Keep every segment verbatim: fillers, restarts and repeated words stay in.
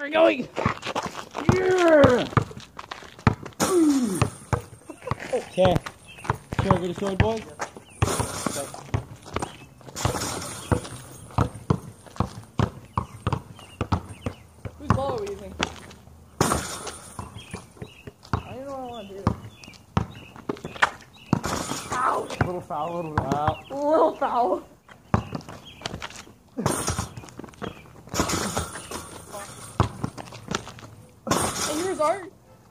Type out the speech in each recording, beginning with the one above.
we're going. Yeah. Okay. Should I get a sword, boys? Okay. Whose ball are we using? I don't know what I want to do. Ow! Little foul, little foul. Little foul. And here's Art.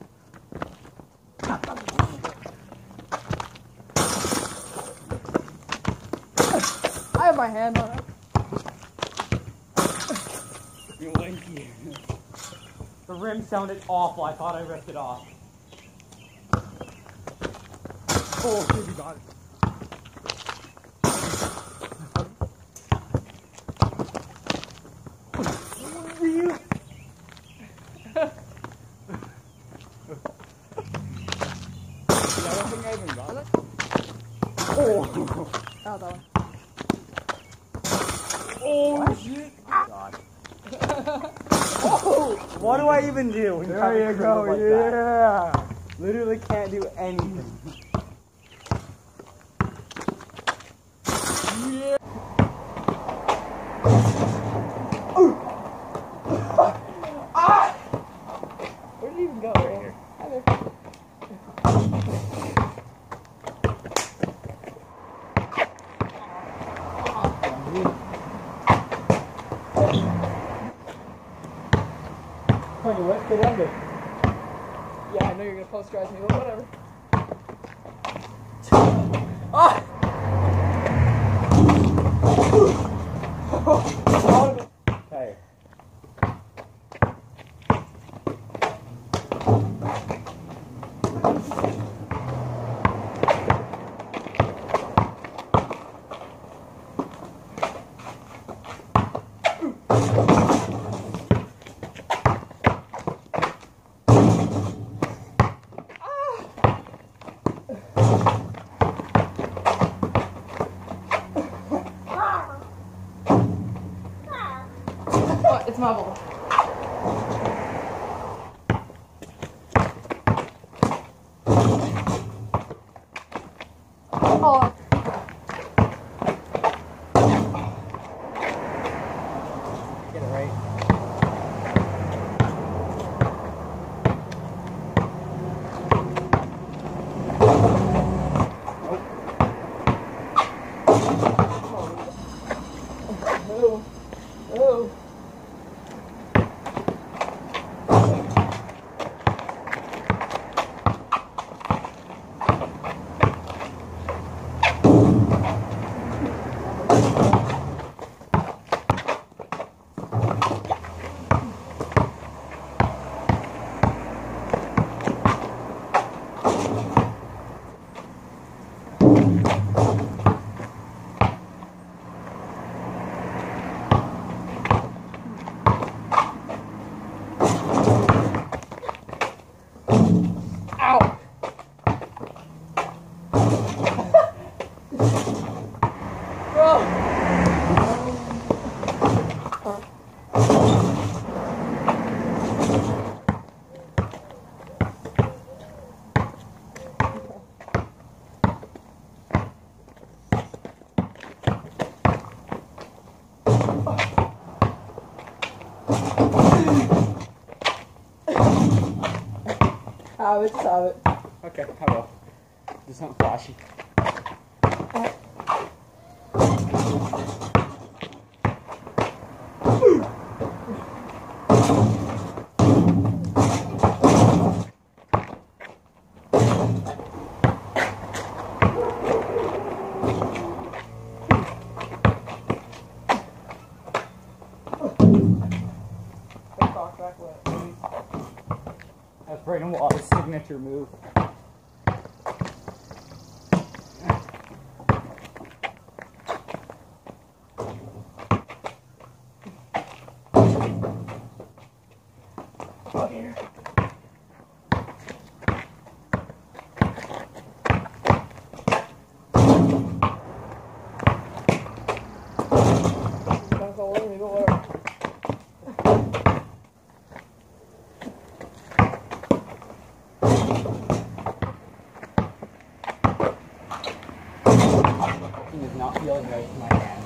I have my hand on it. The rim sounded awful. I thought I ripped it off. Oh, dude, you got it. You? I don't think I even got it. Oh, Oh, that one. oh What? shit! Oh, God. Oh, what do I even do? When There you go, like yeah. That? Literally can't do anything. Yeah. Ah! Where did he even go? Right here. Hi there. Honey, what? Get under. Yeah, I know you're gonna posterize me, but whatever. Ah! Okay. Oh, it's my ball. Oh. Get it right. Oh. Oh. Ow! Have it, just have it. Okay, I will. Do something flashy. That's Braden Wallace's signature move. Oh, here. That's all over me, don't worry. walking is not feeling right in my hands.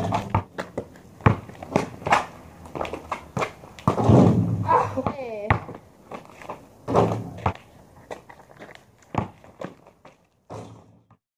Hey.